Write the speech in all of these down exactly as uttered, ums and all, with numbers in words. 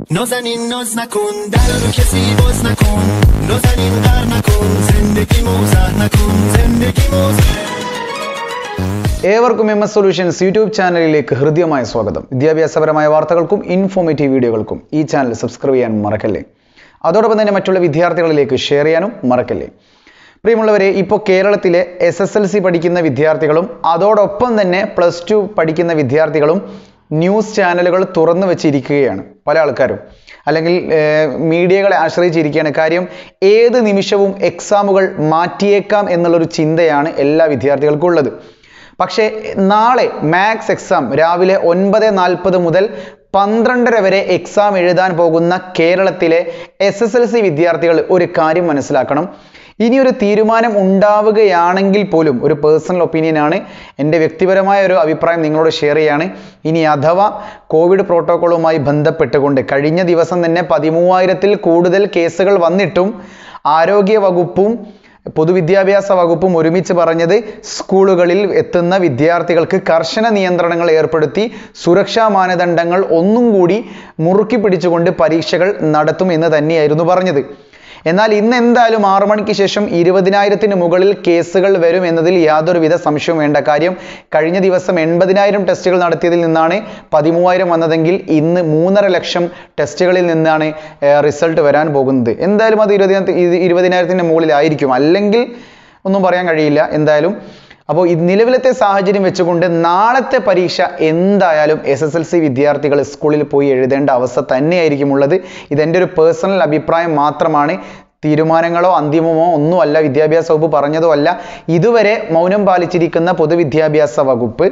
نازنین ناز نکن در رو کسی باز نکن نازنین غر نکن زندگی موزه نکن زندگی موزه ഏവർക്കും M S solutions YouTube ചാനലിലേക്ക് ഹൃദ്യമായ സ്വാഗതം. വിദ്യാഭ്യാസപരമായ വാർത്തകൾക്കും ഇൻഫോർമേറ്റീവ് വീഡിയോകൾക്കും ഈ ചാനൽ സബ്സ്ക്രൈബ് ചെയ്യാൻ മറക്കല്ലേ. അതോടൊപ്പം തന്നെ മറ്റുള്ള വിദ്യാർത്ഥികളിലേക്ക് ഷെയർ ചെയ്യാനും മറക്കല്ലേ. പ്രിയമുള്ളവരെ, ഇപ്പോൾ കേരളത്തിലെ എസ് എസ് എൽ സി പഠിക്കുന്ന വിദ്യാർത്ഥികളും അതോടൊപ്പം തന്നെ പ്ലസ് ടു പഠിക്കുന്ന വിദ്യാർത്ഥികളും ന്യൂസ് ചാനലുകൾ തുറന്നു വെച്ചിരിക്കുകയാണ്. പല ആൾക്കാരും അല്ലെങ്കിൽ മീഡിയകളെ ആശ്രയിച്ചിരിക്കുകയാണ്. കാര്യം ഏത് നിമിഷവും എക്സാമുകൾ മാറ്റിയേക്കാം എന്നുള്ളൊരു ചിന്തയാണ് എല്ലാ വിദ്യാർത്ഥികൾക്കും ഉള്ളത്. പക്ഷേ നാളെ മാത്സ് എക്സാം രാവിലെ ഒൻപത് നാൽപ്പത് മുതൽ പന്ത്രണ്ടര വരെ എക്സാം എഴുതാൻ പോകുന്ന കേരളത്തിലെ എസ് എസ് എൽ സി വിദ്യാർത്ഥികൾ ഒരു കാര്യം മനസ്സിലാക്കണം. ഇനിയൊരു തീരുമാനം ഉണ്ടാവുകയാണെങ്കിൽ പോലും, ഒരു പേഴ്സണൽ ഒപ്പീനിയനാണ്, എൻ്റെ വ്യക്തിപരമായ ഒരു അഭിപ്രായം നിങ്ങളോട് ഷെയർ ചെയ്യാണ്. ഇനി അഥവാ കോവിഡ് പ്രോട്ടോക്കോളുമായി ബന്ധപ്പെട്ടുകൊണ്ട് കഴിഞ്ഞ ദിവസം തന്നെ പതിമൂവായിരത്തിൽ കൂടുതൽ കേസുകൾ വന്നിട്ടും ആരോഗ്യ വകുപ്പും പൊതുവിദ്യാഭ്യാസ വകുപ്പും ഒരുമിച്ച് പറഞ്ഞത് സ്കൂളുകളിൽ എത്തുന്ന വിദ്യാർത്ഥികൾക്ക് കർശന നിയന്ത്രണങ്ങൾ ഏർപ്പെടുത്തി സുരക്ഷാ മാനദണ്ഡങ്ങൾ ഒന്നും കൂടി മുറുക്കി പിടിച്ചുകൊണ്ട് പരീക്ഷകൾ നടത്തും എന്ന് തന്നെയായിരുന്നു പറഞ്ഞത്. എന്നാൽ ഇന്ന് എന്തായാലും ആറു മണിക്ക് ശേഷം ഇരുപതിനായിരത്തിന് മുകളിൽ കേസുകൾ വരും എന്നതിൽ യാതൊരുവിധ സംശയവും വേണ്ട. കാര്യം കഴിഞ്ഞ ദിവസം എൺപതിനായിരം ടെസ്റ്റുകൾ നടത്തിയതിൽ നിന്നാണ് പതിമൂവായിരം വന്നതെങ്കിൽ ഇന്ന് മൂന്നര ലക്ഷം ടെസ്റ്റുകളിൽ നിന്നാണ് റിസൾട്ട് വരാൻ പോകുന്നത്. എന്തായാലും അത് ഇരുപതി ഇരുപതിനായിരത്തിൻ്റെ മുകളിലായിരിക്കും, അല്ലെങ്കിൽ ഒന്നും പറയാൻ കഴിയില്ല എന്തായാലും. അപ്പോൾ ഈ നിലവിലത്തെ സാഹചര്യം വെച്ചുകൊണ്ട് നാളത്തെ പരീക്ഷ എന്തായാലും എസ് എസ് എൽ സി വിദ്യാർത്ഥികൾ സ്കൂളിൽ പോയി എഴുതേണ്ട അവസ്ഥ തന്നെയായിരിക്കും ഉള്ളത്. ഇതെൻ്റെ ഒരു പേഴ്സണൽ അഭിപ്രായം മാത്രമാണ്. തീരുമാനങ്ങളോ അന്തിമമോ ഒന്നുമല്ല, വിദ്യാഭ്യാസ വകുപ്പ് പറഞ്ഞതോ അല്ല. ഇതുവരെ മൗനം പാലിച്ചിരിക്കുന്ന പൊതുവിദ്യാഭ്യാസ വകുപ്പ്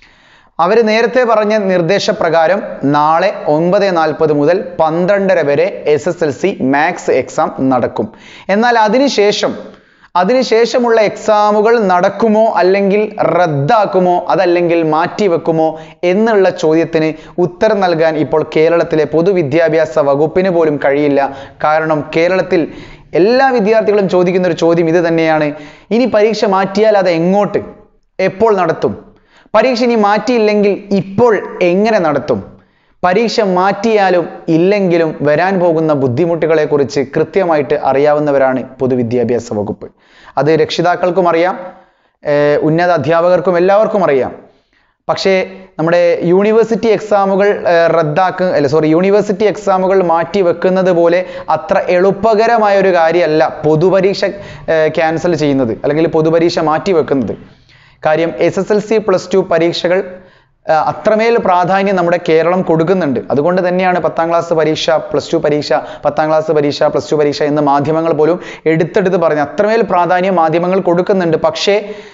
അവർ നേരത്തെ പറഞ്ഞ നിർദ്ദേശപ്രകാരം നാളെ ഒൻപത് നാൽപ്പത് മുതൽ പന്ത്രണ്ടര വരെ S S L C maths exam നടക്കും. എന്നാൽ അതിനുശേഷം അതിനുശേഷമുള്ള എക്സാമുകൾ നടക്കുമോ അല്ലെങ്കിൽ റദ്ദാക്കുമോ അതല്ലെങ്കിൽ മാറ്റിവെക്കുമോ എന്നുള്ള ചോദ്യത്തിന് ഉത്തരം നൽകാൻ ഇപ്പോൾ കേരളത്തിലെ പൊതുവിദ്യാഭ്യാസ വകുപ്പിന് പോലും കഴിയില്ല. കാരണം കേരളത്തിൽ എല്ലാ വിദ്യാർത്ഥികളും ചോദിക്കുന്ന ഒരു ചോദ്യം ഇത് തന്നെയാണ്. ഇനി പരീക്ഷ മാറ്റിയാൽ അത് എങ്ങോട്ട്, എപ്പോൾ നടത്തും? പരീക്ഷ ഇനി മാറ്റിയില്ലെങ്കിൽ ഇപ്പോൾ എങ്ങനെ നടത്തും? പരീക്ഷ മാറ്റിയാലും ഇല്ലെങ്കിലും വരാൻ പോകുന്ന ബുദ്ധിമുട്ടുകളെ കുറിച്ച് കൃത്യമായിട്ട് അറിയാവുന്നവരാണ് പൊതുവിദ്യാഭ്യാസ വകുപ്പ്. അത് രക്ഷിതാക്കൾക്കും അറിയാം, ഉന്നത അധ്യാപകർക്കും എല്ലാവർക്കും അറിയാം. പക്ഷേ നമ്മുടെ യൂണിവേഴ്സിറ്റി എക്സാമുകൾ റദ്ദാക്കുക അല്ല സോറി യൂണിവേഴ്സിറ്റി എക്സാമുകൾ മാറ്റി വെക്കുന്നത് പോലെ അത്ര എളുപ്പകരമായ ഒരു കാര്യമല്ല പൊതുപരീക്ഷ ക്യാൻസൽ ചെയ്യുന്നത് അല്ലെങ്കിൽ പൊതുപരീക്ഷ മാറ്റി വെക്കുന്നത്. കാര്യം S S L C plus two പരീക്ഷകൾ അത്രമേൽ പ്രാധാന്യം നമ്മുടെ കേരളം കൊടുക്കുന്നുണ്ട്. അതുകൊണ്ട് തന്നെയാണ് പത്താം ക്ലാസ് പരീക്ഷ പ്ലസ് ടു പരീക്ഷ പത്താം ക്ലാസ് പരീക്ഷ പ്ലസ് ടു പരീക്ഷ എന്ന് മാധ്യമങ്ങൾ പോലും എടുത്തെടുത്ത് പറഞ്ഞ് അത്രമേൽ പ്രാധാന്യം മാധ്യമങ്ങൾ കൊടുക്കുന്നുണ്ട്. പക്ഷേ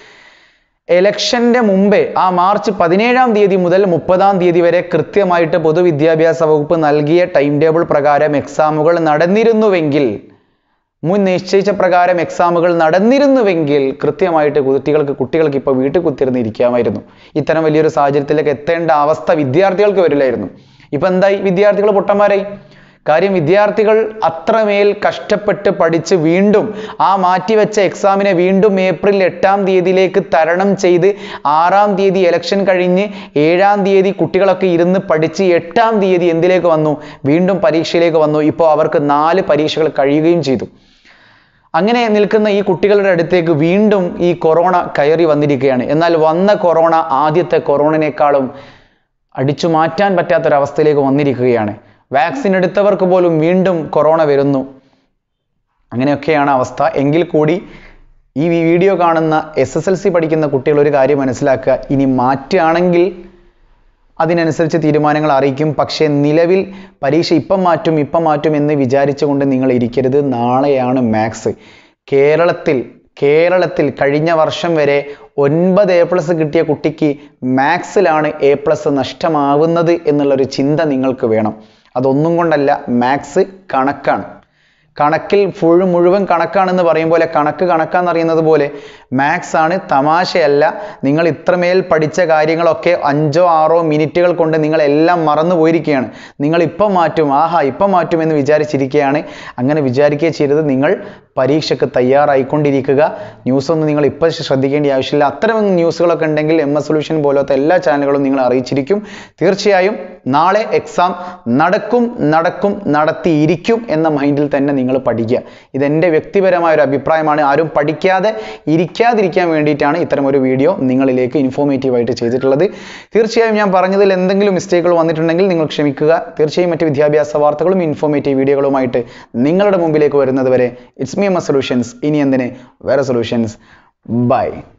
എലക്ഷന്റെ മുമ്പേ ആ മാർച്ച് പതിനേഴാം തീയതി മുതൽ മുപ്പതാം തീയതി വരെ കൃത്യമായിട്ട് പൊതുവിദ്യാഭ്യാസ വകുപ്പ് നൽകിയ ടൈം ടേബിൾ പ്രകാരം എക്സാമുകൾ നടന്നിരുന്നുവെങ്കിൽ മുൻ നിശ്ചയിച്ച പ്രകാരം എക്സാമുകൾ നടന്നിരുന്നുവെങ്കിൽ കൃത്യമായിട്ട് കുട്ടികൾക്ക് കുട്ടികൾക്ക് ഇപ്പോൾ വീട്ടിൽ കുത്തിരുന്ന് ഇരിക്കാമായിരുന്നു. ഇത്തരം വലിയൊരു സാഹചര്യത്തിലേക്ക് എത്തേണ്ട അവസ്ഥ വിദ്യാർത്ഥികൾക്ക് വരില്ലായിരുന്നു. ഇപ്പം എന്തായി? വിദ്യാർത്ഥികൾ പൊട്ടന്മാരായി. കാര്യം വിദ്യാർത്ഥികൾ അത്രമേൽ കഷ്ടപ്പെട്ട് പഠിച്ച് വീണ്ടും ആ മാറ്റിവെച്ച എക്സാമിനെ വീണ്ടും ഏപ്രിൽ എട്ടാം തീയതിയിലേക്ക് തരണം ചെയ്ത് ആറാം തീയതി ഇലക്ഷൻ കഴിഞ്ഞ് ഏഴാം തീയതി കുട്ടികളൊക്കെ ഇരുന്ന് പഠിച്ച് എട്ടാം തീയതി എന്തിലേക്ക് വന്നു? വീണ്ടും പരീക്ഷയിലേക്ക് വന്നു. ഇപ്പോൾ അവർക്ക് നാല് പരീക്ഷകൾ കഴിയുകയും ചെയ്തു. അങ്ങനെ നിൽക്കുന്ന ഈ കുട്ടികളുടെ അടുത്തേക്ക് വീണ്ടും ഈ കൊറോണ കയറി വന്നിരിക്കുകയാണ്. എന്നാൽ വന്ന കൊറോണ ആദ്യത്തെ കൊറോണനേക്കാളും അടിച്ചു മാറ്റാൻ പറ്റാത്തൊരവസ്ഥയിലേക്ക് വന്നിരിക്കുകയാണ്. വാക്സിൻ എടുത്തവർക്ക് പോലും വീണ്ടും കൊറോണ വരുന്നു. അങ്ങനെയൊക്കെയാണ് അവസ്ഥ. എങ്കിൽ കൂടി ഈ വീഡിയോ കാണുന്ന എസ് എസ് എൽ സി പഠിക്കുന്ന കുട്ടികൾ ഒരു കാര്യം മനസ്സിലാക്കുക, ഇനി മാറ്റുകയാണെങ്കിൽ അതിനനുസരിച്ച് തീരുമാനങ്ങൾ അറിയിക്കും. പക്ഷേ നിലവിൽ പരീക്ഷ ഇപ്പം മാറ്റും ഇപ്പം മാറ്റും എന്ന് വിചാരിച്ചുകൊണ്ട് നിങ്ങൾ ഇരിക്കരുത്. നാളെയാണ് മാത്സ്. കേരളത്തിൽ കേരളത്തിൽ കഴിഞ്ഞ വർഷം വരെ ഒൻപത് എ പ്ലസ് കിട്ടിയ കുട്ടിക്ക് മാത്സിലാണ് എ പ്ലസ് നഷ്ടമാവുന്നത് എന്നുള്ളൊരു ചിന്ത നിങ്ങൾക്ക് വേണം. അതൊന്നും കൊണ്ടല്ല, മാത്സ് കണക്കാണ്. കണക്കിൽ ഫുൾ മുഴുവൻ കണക്കാണെന്ന് പറയും പോലെ കണക്ക് കണക്കാണെന്നറിയുന്നത് പോലെ മാത്സ് ആണ്, തമാശയല്ല. നിങ്ങൾ ഇത്രമേൽ പഠിച്ച കാര്യങ്ങളൊക്കെ അഞ്ചോ ആറോ മിനിറ്റുകൾ കൊണ്ട് നിങ്ങളെല്ലാം മറന്നു പോയിരിക്കുകയാണ്. നിങ്ങൾ ഇപ്പം മാറ്റും, ആഹാ ഇപ്പം മാറ്റും എന്ന് വിചാരിച്ചിരിക്കുകയാണ്. അങ്ങനെ വിചാരിക്കുകയും ചെയ്തത്. നിങ്ങൾ പരീക്ഷയ്ക്ക് തയ്യാറായിക്കൊണ്ടിരിക്കുക. ന്യൂസൊന്നും നിങ്ങൾ ഇപ്പം ശ്രദ്ധിക്കേണ്ട ആവശ്യമില്ല. അത്തരം ന്യൂസുകളൊക്കെ ഉണ്ടെങ്കിൽ എം എസ് സൊല്യൂഷൻ പോലത്തെ എല്ലാ ചാനലുകളും നിങ്ങൾ അറിയിച്ചിരിക്കും. തീർച്ചയായും നാളെ എക്സാം നടക്കും നടക്കും നടത്തിയിരിക്കും എന്ന മൈൻഡിൽ തന്നെ നിങ്ങൾ പഠിക്കുക. ഇതെൻ്റെ വ്യക്തിപരമായ ഒരു അഭിപ്രായമാണ്. ആരും പഠിക്കാതെ ഇരിക്കാതിരിക്കാൻ വേണ്ടിയിട്ടാണ് ഇത്തരം ഒരു വീഡിയോ നിങ്ങളിലേക്ക് ഇൻഫോർമേറ്റീവായിട്ട് ചെയ്തിട്ടുള്ളത്. തീർച്ചയായും ഞാൻ പറഞ്ഞതിൽ എന്തെങ്കിലും മിസ്റ്റേക്കുകൾ വന്നിട്ടുണ്ടെങ്കിൽ നിങ്ങൾ ക്ഷമിക്കുക. തീർച്ചയായും മറ്റ് വിദ്യാഭ്യാസ വാർത്തകളും ഇൻഫോർമേറ്റീവ് വീഡിയോകളുമായിട്ട് നിങ്ങളുടെ മുമ്പിലേക്ക് വരുന്നത് വരെ it's me M S solutions. ഇനി എന്തിന്, വേറെ സൊല്യൂഷൻസ്. ബൈ.